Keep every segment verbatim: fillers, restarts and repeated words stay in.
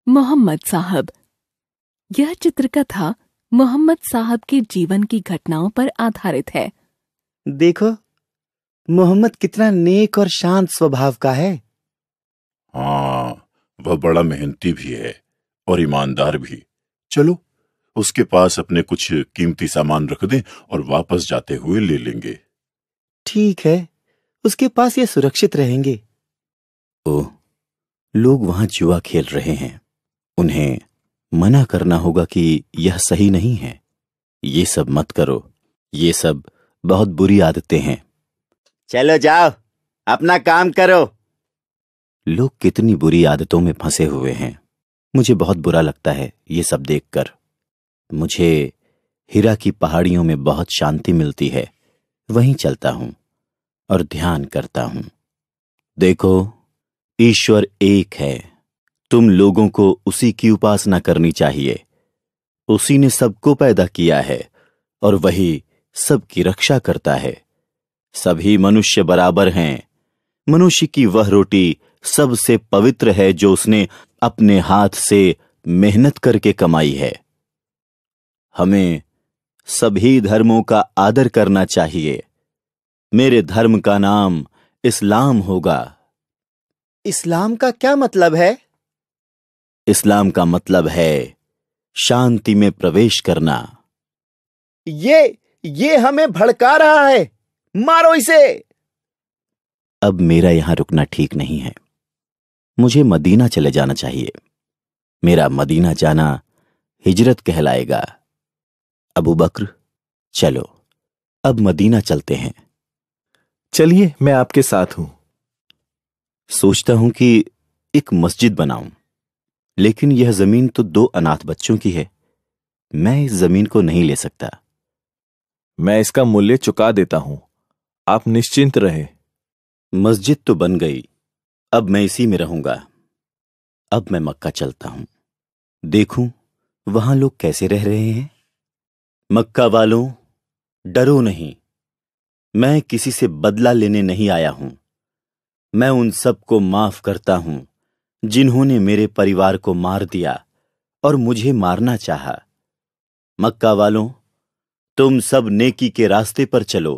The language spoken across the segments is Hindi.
मोहम्मद साहब। यह चित्रकथा मोहम्मद साहब के जीवन की घटनाओं पर आधारित है। देखो, मोहम्मद कितना नेक और शांत स्वभाव का है। हाँ, वह बड़ा मेहनती भी है और ईमानदार भी। चलो, उसके पास अपने कुछ कीमती सामान रख दें और वापस जाते हुए ले लेंगे। ठीक है, उसके पास ये सुरक्षित रहेंगे। ओह, लोग वहां जुआ खेल रहे हैं। उन्हें मना करना होगा कि यह सही नहीं है। ये सब मत करो, ये सब बहुत बुरी आदतें हैं। चलो जाओ, अपना काम करो। लोग कितनी बुरी आदतों में फंसे हुए हैं। मुझे बहुत बुरा लगता है ये सब देखकर। मुझे हीरा की पहाड़ियों में बहुत शांति मिलती है। वहीं चलता हूं और ध्यान करता हूं। देखो, ईश्वर एक है। तुम लोगों को उसी की उपासना करनी चाहिए। उसी ने सबको पैदा किया है और वही सबकी रक्षा करता है। सभी मनुष्य बराबर हैं। मनुष्य की वह रोटी सबसे पवित्र है जो उसने अपने हाथ से मेहनत करके कमाई है। हमें सभी धर्मों का आदर करना चाहिए। मेरे धर्म का नाम इस्लाम होगा। इस्लाम का क्या मतलब है? इस्लाम का मतलब है शांति में प्रवेश करना। ये ये हमें भड़का रहा है। मारो इसे। अब मेरा यहां रुकना ठीक नहीं है। मुझे मदीना चले जाना चाहिए। मेरा मदीना जाना हिजरत कहलाएगा। अबू बकर, चलो, अब मदीना चलते हैं। चलिए, मैं आपके साथ हूं। सोचता हूं कि एक मस्जिद बनाऊं, लेकिन यह जमीन तो दो अनाथ बच्चों की है। मैं इस जमीन को नहीं ले सकता। मैं इसका मूल्य चुका देता हूं, आप निश्चिंत रहे। मस्जिद तो बन गई, अब मैं इसी में रहूंगा। अब मैं मक्का चलता हूं, देखूं वहां लोग कैसे रह रहे हैं। मक्का वालों, डरो नहीं। मैं किसी से बदला लेने नहीं आया हूं। मैं उन सबको माफ करता हूं जिन्होंने मेरे परिवार को मार दिया और मुझे मारना चाहा। मक्का वालों, तुम सब नेकी के रास्ते पर चलो।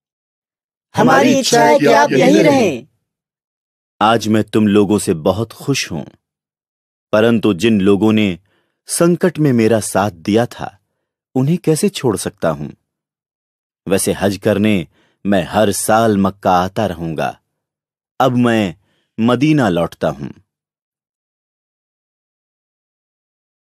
हमारी इच्छा है कि आप यहीं रहें। आज मैं तुम लोगों से बहुत खुश हूं, परंतु जिन लोगों ने संकट में मेरा साथ दिया था, उन्हें कैसे छोड़ सकता हूं। वैसे हज करने मैं हर साल मक्का आता रहूंगा। अब मैं मदीना लौटता हूं।